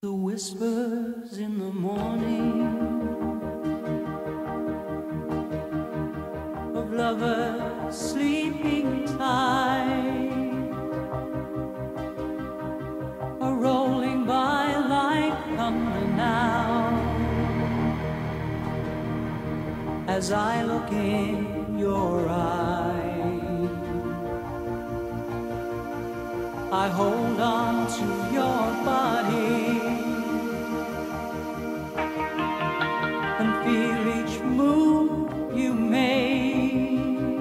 The whispers in the morning of lovers sleeping tight are rolling by like thunder now as I look in your eyes. I hold on to your body and feel each move you make.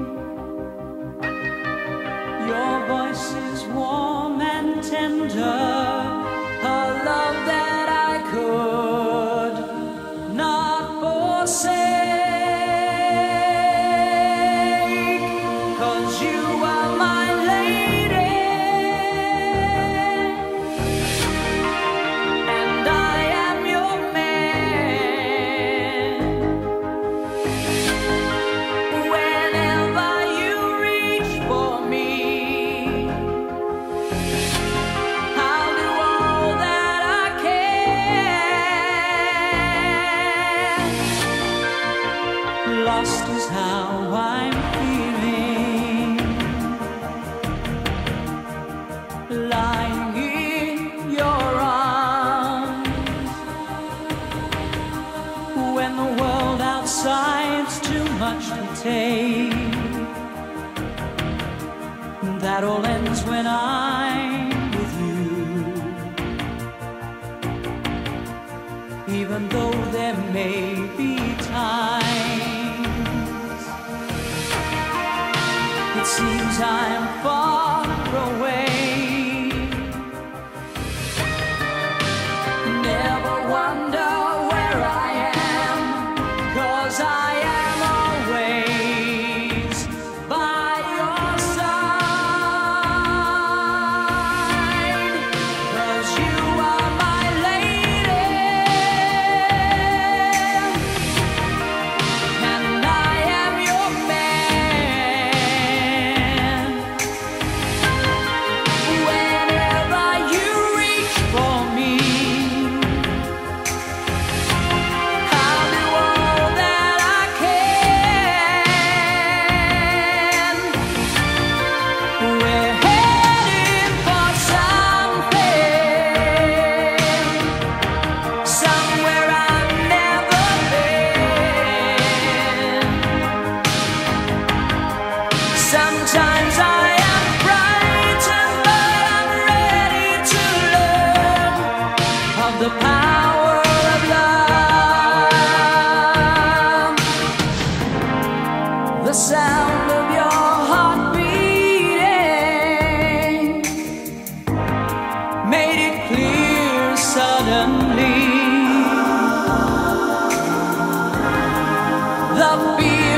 Your voice is warm and tender, a love that I could not forsake, 'cause you are my lady and I am your man. Whenever you reach for me, I'll do all that I can. Lost is how I'm feeling, lying in your arms, when the world outside's too much to take. That all ends when I'm with you, even though there may be times it seems I'm far away. Never wonder where I am, 'cause I am always by your side. 'Cause you are my lady and I am your man. Whenever you reach for me, I'll do all that I can. We're heading for something, somewhere I've never been. Sometimes I am frightened, but I'm ready to learn of the power of love. The sound of your heart beating made it clear suddenly. The fear